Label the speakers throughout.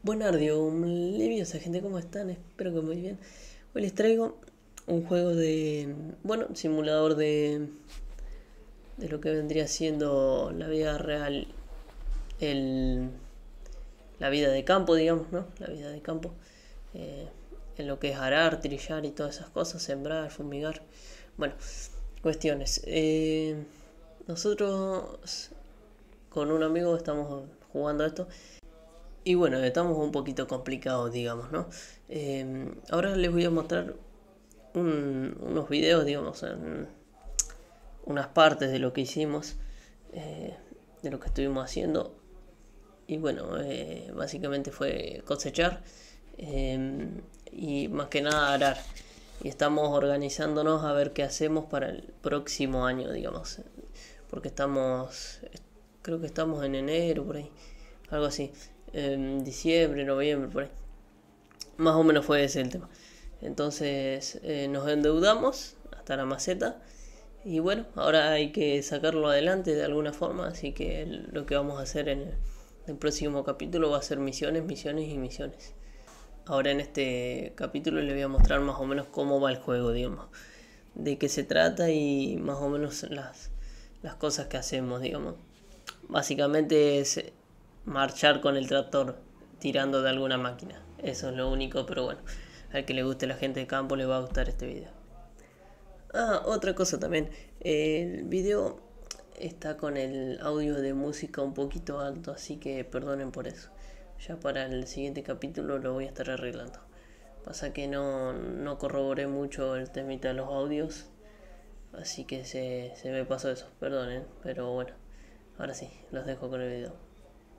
Speaker 1: Buenardio, leviosa gente, ¿cómo están? Espero que muy bien. Hoy les traigo un juego simulador de lo que vendría siendo la vida real, la vida de campo, digamos, ¿no? La vida de campo, en lo que es arar, trillar y todas esas cosas, sembrar, fumigar. Bueno, cuestiones. Nosotros con un amigo estamos jugando a esto. Y bueno, estamos un poquito complicados, digamos, ¿no? Ahora les voy a mostrar unos videos, digamos, en unas partes de lo que hicimos, de lo que estuvimos haciendo. Y bueno, básicamente fue cosechar y más que nada arar. Y estamos organizándonos a ver qué hacemos para el próximo año, digamos. Porque creo que estamos en enero, por ahí, algo así. En diciembre, noviembre, por ahí. Más o menos fue ese el tema. Entonces nos endeudamos hasta la maceta. Y bueno, ahora hay que sacarlo adelante de alguna forma. Así que lo que vamos a hacer en el próximo capítulo va a ser misiones, misiones y misiones. Ahora en este capítulo les voy a mostrar más o menos cómo va el juego, digamos. De qué se trata y más o menos las cosas que hacemos, digamos. Básicamente es marchar con el tractor tirando de alguna máquina. Eso es lo único, pero bueno, al que le guste la gente de campo le va a gustar este video. Otra cosa también, el video está con el audio de música un poquito alto, así que perdonen por eso. Ya para el siguiente capítulo lo voy a estar arreglando. Pasa que no corroboré mucho el temita de los audios, así que se me pasó eso, perdonen, pero bueno, ahora sí, los dejo con el video.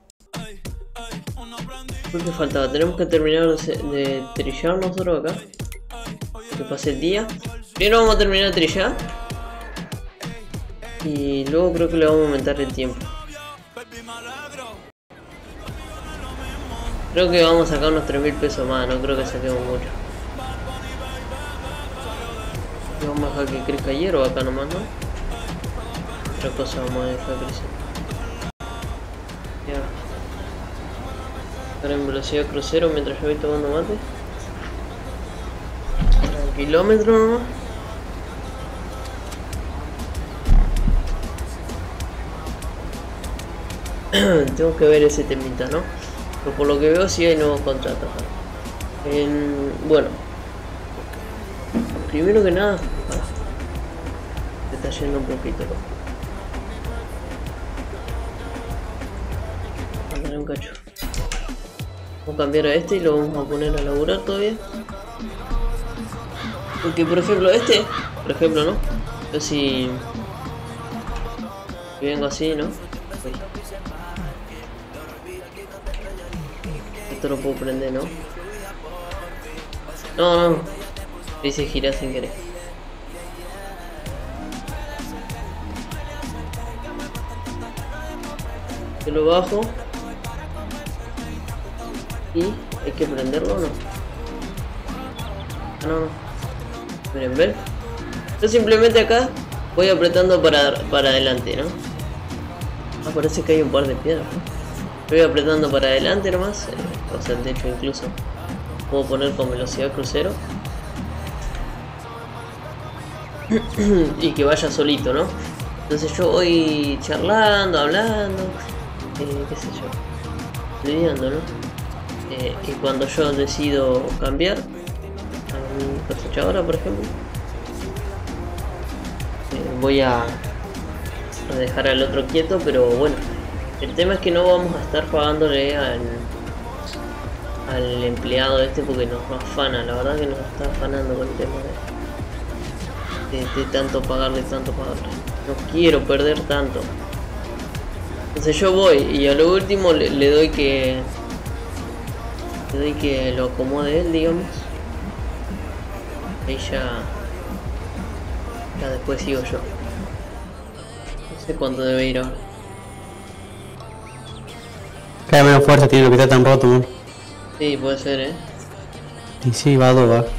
Speaker 1: ¿Qué faltaba? Tenemos que terminar de trillar nosotros acá. Que pase el día. Primero vamos a terminar de trillar. Y luego creo que le vamos a aumentar el tiempo. Creo que vamos a sacar unos 3.000 pesos más. No creo que saquemos mucho. Vamos a dejar que crezca hierro acá nomás, ¿no? Otra cosa vamos a dejar crecer. Ya. Ahora en velocidad crucero mientras yo voy tomando mate. Un kilómetro nomás. Tengo que ver ese temita, ¿no? Pero por lo que veo sí hay nuevos contratos. Bueno, primero que nada, se está yendo un poquito, ¿no? Mándale un cacho. Vamos a cambiar a este y lo vamos a poner a laburar todavía. Porque por ejemplo ¿no? Yo si vengo así, ¿no? Uy. Esto lo puedo prender, ¿no? No. Dice girar sin querer. Yo lo bajo. Y hay que prenderlo o no. No. Miren, ¿ven? Yo simplemente acá voy apretando para adelante, ¿no? Parece que hay un par de piedras, ¿no? Voy apretando para adelante nomás. O sea, de hecho incluso puedo poner con velocidad crucero. Y que vaya solito, ¿no? Entonces yo voy charlando, hablando, qué sé yo, lidiando, ¿no? Y cuando yo decido cambiar a mi cosechadora, por ejemplo, voy a dejar al otro quieto, pero bueno, el tema es que no vamos a estar pagándole al empleado este porque nos afana, la verdad que nos está afanando con el tema de tanto pagarle. No quiero perder tanto. Entonces yo voy y a lo último le doy que lo acomode él, digamos. Ahí ya después sigo yo. No sé cuánto debe ir ahora.
Speaker 2: Cada menos fuerza tiene lo que está tan roto, man.
Speaker 1: Sí, puede ser,
Speaker 2: Y sí, va a 2, va.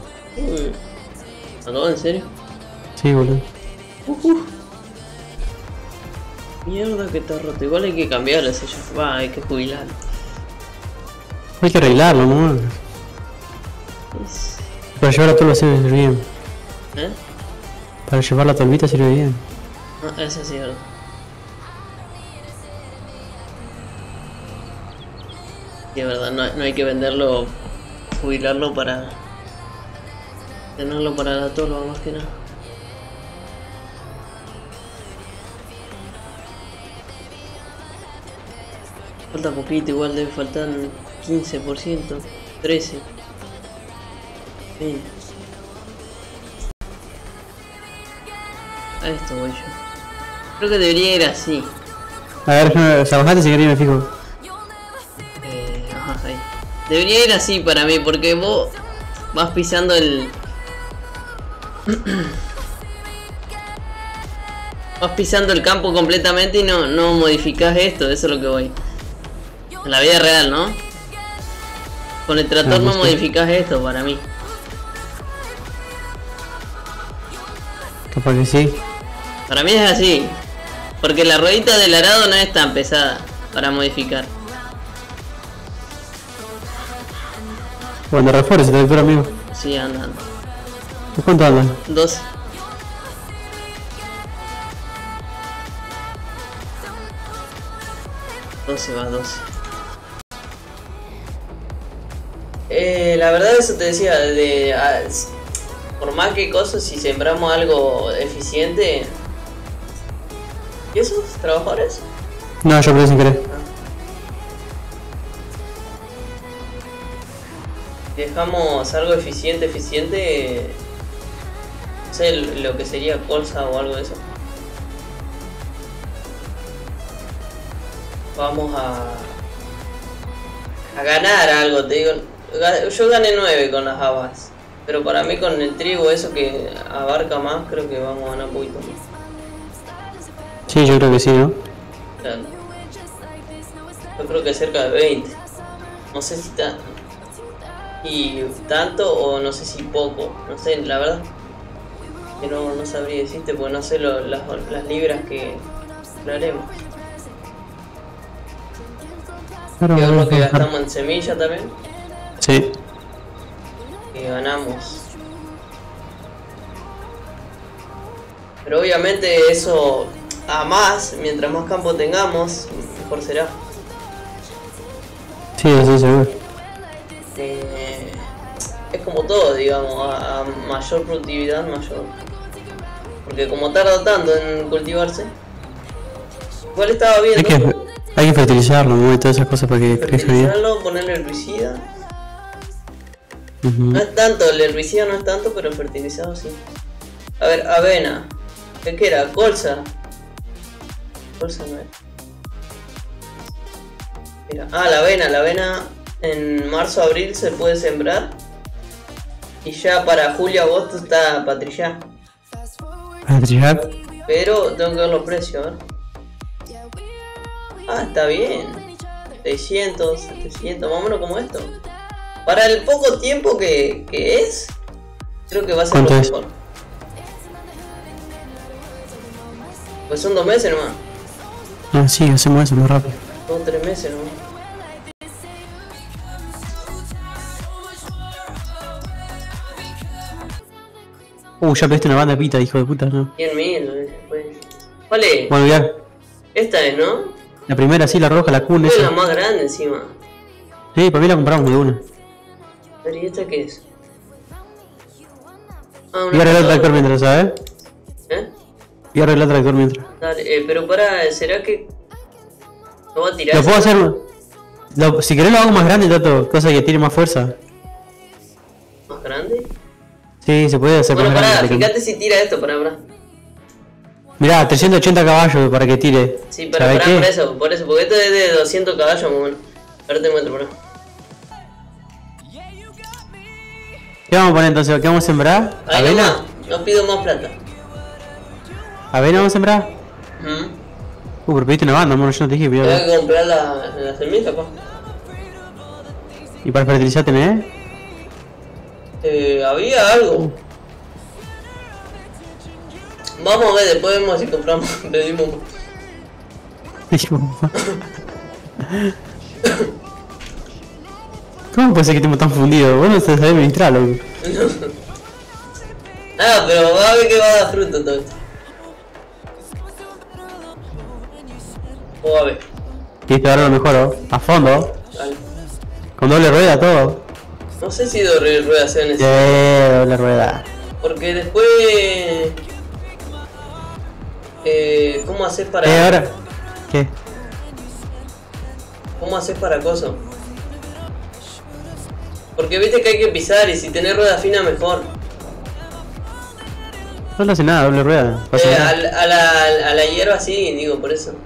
Speaker 1: ¿A 2? ¿En serio?
Speaker 2: Sí, boludo.
Speaker 1: Mierda que está roto. Igual hay que cambiar ese ya. Hay que jubilar.
Speaker 2: Hay que arreglarlo, ¿no?
Speaker 1: Es-
Speaker 2: Para llevar la tolva sirve bien.
Speaker 1: ¿Eh?
Speaker 2: Para llevar la tolvita sirve bien.
Speaker 1: No, eso sí, ¿verdad? Sí, es verdad, no hay que venderlo, jubilarlo para tenerlo para la tolva más que nada. Falta poquito, igual debe faltar 15%, 13%. Sí. A esto voy yo. Creo que debería ir así.
Speaker 2: A ver, Sabajate si querés me fijo.
Speaker 1: Ajá, ahí. Debería ir así para mí, porque vos vas pisando el... vas pisando el campo completamente y no modificás esto, eso es lo que voy. En la vida real, ¿no? Con el tractor no modificás esto para mí.
Speaker 2: Capaz que sí.
Speaker 1: Para mí es así. Porque la ruedita del arado no es tan pesada para modificar.
Speaker 2: Bueno, refuerce, tractor amigo.
Speaker 1: Sí, anda.
Speaker 2: ¿Cuánto andan?
Speaker 1: 12. Va 12. La verdad eso te decía, por más que cosas, si sembramos algo eficiente... ¿Y esos trabajadores?
Speaker 2: No, yo creo sin querer.
Speaker 1: Si dejamos algo eficiente, no sé lo que sería colza o algo de eso. Vamos a ganar algo, te digo. Yo gané 9 con las habas, pero para mí con el trigo, eso que abarca más, creo que vamos a ganar un poquito más.
Speaker 2: Sí, yo creo que sí, ¿no?
Speaker 1: Claro. Yo creo que cerca de 20. No sé si está y tanto o no sé si poco. No sé, la verdad que no sabría decirte porque no sé las libras que haremos.
Speaker 2: Claro,
Speaker 1: Que es lo que
Speaker 2: claro.
Speaker 1: gastamos en semilla también.
Speaker 2: Sí.
Speaker 1: Que ganamos. Pero obviamente eso a más, mientras más campo tengamos, mejor será.
Speaker 2: Sí, eso seguro.
Speaker 1: Es como todo, digamos, a mayor productividad, mayor. Porque como tarda tanto en cultivarse. Igual estaba viendo.
Speaker 2: Hay que fertilizarlo, ¿no? Y todas esas cosas para que crezca bien.
Speaker 1: Fertilizarlo, ponerle herbicida. No es tanto, el herbicida no es tanto, pero el fertilizado sí. A ver, avena. ¿Qué era? Colza. Colza no es. Mira. Ah, la avena en marzo, abril se puede sembrar. Y ya para julio, agosto está para trillar.
Speaker 2: ¿Para trillar?
Speaker 1: Pero tengo que ver los precios, a ver. Ah, está bien. 600, 700, más o menos como esto. Para el poco tiempo que es, creo que va a ser lo mejor. Pues son 2 meses nomás.
Speaker 2: Ah, sí, hacemos eso más rápido.
Speaker 1: 2 o 3 meses nomás.
Speaker 2: Ya pediste una banda de pita, hijo de puta, ¿no?
Speaker 1: 100.000, pues. Vale,
Speaker 2: Bueno, ya.
Speaker 1: esta es, ¿no?
Speaker 2: La primera, sí, la roja, la Kun
Speaker 1: Es la
Speaker 2: esa.
Speaker 1: más grande encima.
Speaker 2: Sí, para mí la compramos de una.
Speaker 1: A ver, ¿y esta qué es? Ah,
Speaker 2: Voy a arreglar el tractor mientras, ¿sabes?
Speaker 1: ¿Eh?
Speaker 2: Voy a arreglar el tractor mientras.
Speaker 1: Dale, pero para, ¿será que no va a tirar?
Speaker 2: Lo puedo hacer. Si querés lo hago más grande, Tato, cosa que tiene más fuerza.
Speaker 1: ¿Más grande?
Speaker 2: Sí, se puede hacer
Speaker 1: Bueno,
Speaker 2: más
Speaker 1: pará,
Speaker 2: grande.
Speaker 1: fíjate si tira esto, pará.
Speaker 2: Mirá, 380 caballos para que tire.
Speaker 1: Sí, pero
Speaker 2: ¿Sabés
Speaker 1: pará,
Speaker 2: qué?
Speaker 1: por eso, porque esto es de 200 caballos, muy bueno. Ahora te muestro, pará.
Speaker 2: ¿Qué vamos a poner entonces? ¿Qué vamos a sembrar?
Speaker 1: Ahí
Speaker 2: ¿Avena?
Speaker 1: nomás, no pido más plata.
Speaker 2: ¿Avena vamos a sembrar? Pero pediste una banda, amor, yo no te dije,
Speaker 1: Tengo
Speaker 2: pero...
Speaker 1: que comprar la semilla, pa.
Speaker 2: ¿Y para fertilizar tenés?
Speaker 1: Había algo. Vamos a ver, después vemos si compramos, pedimos.
Speaker 2: ¿Cómo puede ser que estemos tan fundidos? Vos no sabés administrar, loco.
Speaker 1: Ah, pero va a ver que va a dar fruto todo esto. A ver.
Speaker 2: Viste, ahora lo mejoro. A fondo.
Speaker 1: Vale.
Speaker 2: Con doble rueda todo.
Speaker 1: No sé si doble rueda sea necesario.
Speaker 2: Doble rueda.
Speaker 1: Porque después... ¿cómo haces para...?
Speaker 2: Ahora. ¿Qué?
Speaker 1: ¿Cómo haces para coso? Porque viste que hay que pisar y si tenés rueda fina mejor.
Speaker 2: No le hace nada, doble rueda.
Speaker 1: A la hierba sí, digo, por eso.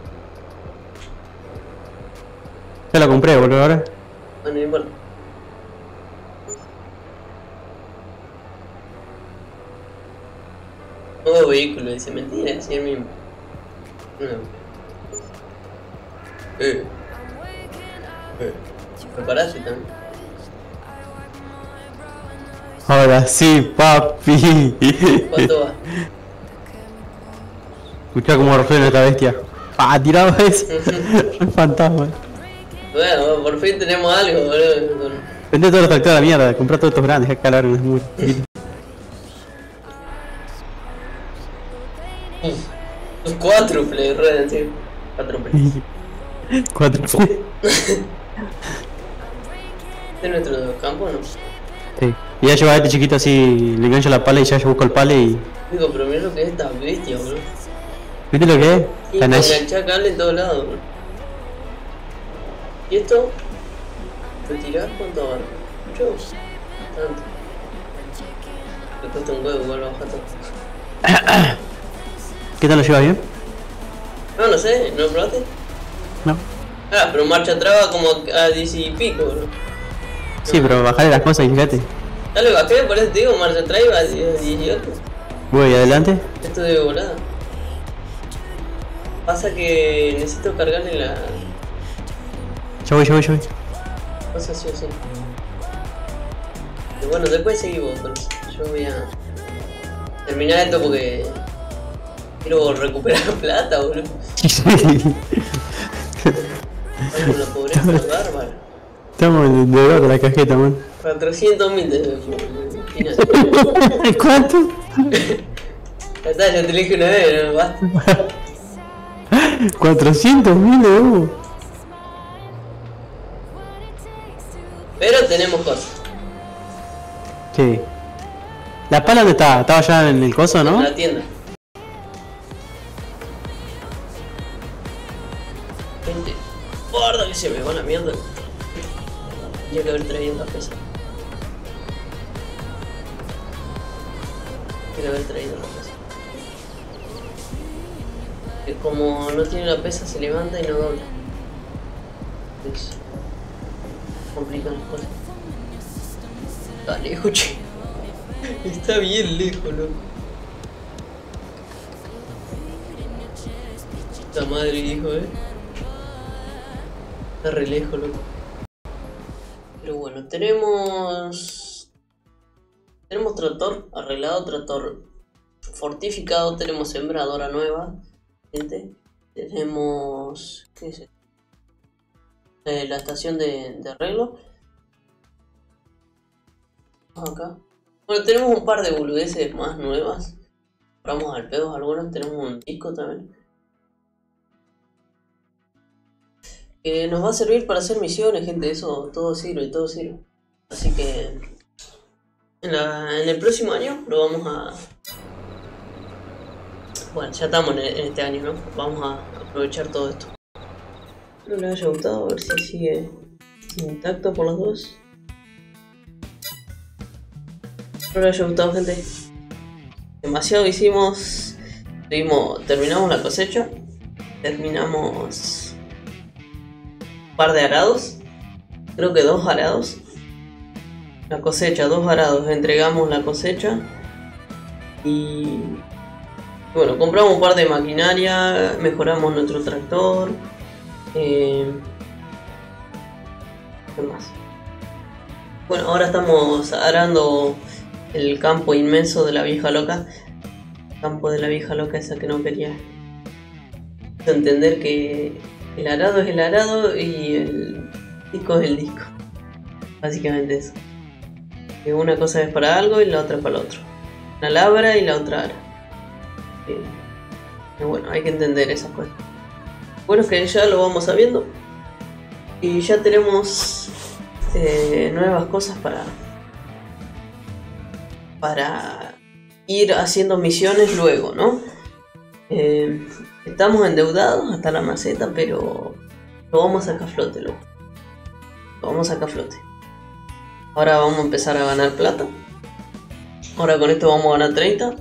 Speaker 2: Ya la compré, boludo, ahora.
Speaker 1: Bueno, no importa. Nuevo vehículo, dice mentira, sí el mismo. No. ¿Preparaste también?
Speaker 2: Ahora sí, papi.
Speaker 1: ¿Cuánto va?
Speaker 2: Escuchá cómo resuena esta bestia. Ah, tiraba eso. Un fantasma.
Speaker 1: Bueno, por fin tenemos algo, boludo.
Speaker 2: Vende todos los tractores a la mierda, comprá todos estos grandes, deja calar en el muro.
Speaker 1: Los cuádruple, ruedas, sí. Cuádruple. ¿Este es nuestro campo o no?
Speaker 2: Sí. Y ya lleva a este chiquito así, le engancho la pala y ya yo busco el palo y...
Speaker 1: Digo, pero mira lo que es esta bestia, boludo.
Speaker 2: ¿Viste lo que es?
Speaker 1: Sí,
Speaker 2: La Nash.
Speaker 1: enganchar cable en todos lados, boludo. ¿Y esto? ¿Retirar cuánto vale? Mucho. Tanto. Me cuesta un huevo, igual lo baja todo.
Speaker 2: ¿Qué tal lo lleva bien?
Speaker 1: No sé, ¿no lo probaste?
Speaker 2: No.
Speaker 1: Ah, pero marcha atrás va como a 10 y pico, bro.
Speaker 2: Sí, pero bajarle las cosas y fíjate.
Speaker 1: Ya lo bajé, por eso te digo, marcha atrás va a 18.
Speaker 2: Voy adelante.
Speaker 1: Esto de volada. Pasa que necesito cargarle la...
Speaker 2: Yo voy.
Speaker 1: Pasa sí o sí. Y bueno, después seguimos, pero yo voy a terminar esto porque quiero recuperar plata, boludo. Ay, la pobreza bárbara.
Speaker 2: Estamos en el deber de la cajeta, man.
Speaker 1: 400.000 de
Speaker 2: ¿Cuánto?
Speaker 1: Ya está, ya te elegí una vez, no basta.
Speaker 2: 400.000 de humo.
Speaker 1: Pero tenemos cosas.
Speaker 2: Sí. ¿La pala dónde estaba? Estaba ya en el coso, ¿no?
Speaker 1: En la tienda. Gente, guarda que se me va la mierda. Tenía que haber traído la pesa. Tenía que haber traído la pesa. Que como no tiene la pesa se levanta y no dobla. Es complican las cosas. Está lejos, che. Está bien lejos, loco. La madre dijo, Está re lejos, loco. Pero bueno, tenemos tractor arreglado, tractor fortificado, tenemos sembradora nueva, gente. Tenemos, ¿qué es esto? La estación de arreglo. Acá. Bueno, tenemos un par de boludeces más nuevas. Compramos al pedo algunas, tenemos un disco también. Que nos va a servir para hacer misiones, gente, eso todo sirve, todo sirve. Así que en el próximo año lo vamos a... Bueno, ya estamos en este año, ¿no? Vamos a aprovechar todo esto. Espero les haya gustado, a ver si sigue intacto por los dos. Espero les haya gustado, gente. Demasiado hicimos. Terminamos la cosecha. Terminamos un par de arados. Creo que 2 arados. La cosecha, 2 arados. Entregamos la cosecha. Y bueno, compramos un par de maquinaria. Mejoramos nuestro tractor. ¿Qué más? Bueno, ahora estamos arando el campo inmenso de la vieja loca. Campo de la vieja loca, esa que no quería entender que el arado es el arado y el disco es el disco. Básicamente eso. Que una cosa es para algo y la otra para lo otro. Una labra y la otra ara. Y bueno, hay que entender esas cosas. Bueno, es que ya lo vamos sabiendo. Y ya tenemos nuevas cosas para ir haciendo misiones luego, ¿no? Estamos endeudados hasta la maceta, pero lo vamos a sacar a flote, loco. Lo vamos a sacar a flote. Ahora vamos a empezar a ganar plata. Ahora con esto vamos a ganar 30.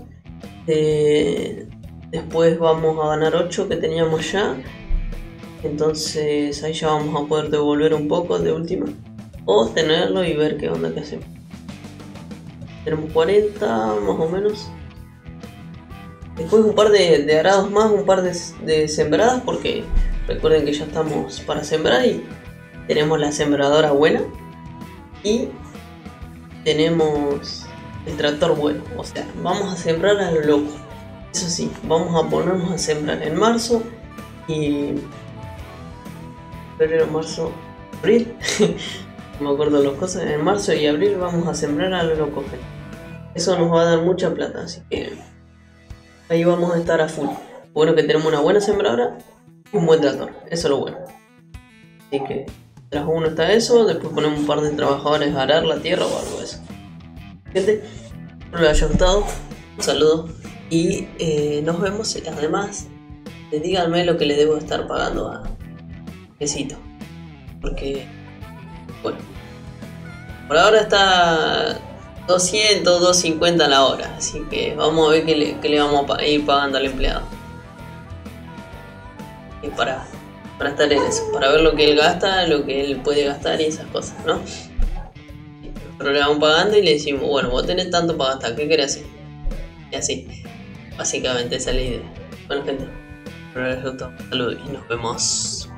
Speaker 1: Después vamos a ganar 8 que teníamos ya. Entonces ahí ya vamos a poder devolver un poco de última. O tenerlo y ver qué onda que hacemos. Tenemos 40 más o menos. Después un par de arados más, un par de sembradas, porque recuerden que ya estamos para sembrar y tenemos la sembradora buena. Y tenemos el tractor bueno. O sea, vamos a sembrar a lo loco. Eso sí, vamos a ponernos a sembrar en marzo y... febrero, marzo, abril. No me acuerdo las cosas. En marzo y abril vamos a sembrar a lo loco. Eso nos va a dar mucha plata, así que ahí vamos a estar a full. Bueno que tenemos una buena sembradora y un buen tractor, eso es lo bueno. Así que tras uno está eso, después ponemos un par de trabajadores a arar la tierra o algo de eso. Gente, espero les haya gustado, un saludo y nos vemos. Además, díganme lo que le debo estar pagando a Quesito, porque bueno, por ahora está 200, 250 a la hora, así que vamos a ver qué le vamos a ir pagando al empleado. Y para estar en eso, para ver lo que él gasta, lo que él puede gastar y esas cosas, ¿no? Pero le vamos pagando y le decimos, bueno, vos tenés tanto para gastar, ¿qué querés hacer? Y así, básicamente esa es la idea. Bueno gente, espero les gustó, saludos y nos vemos.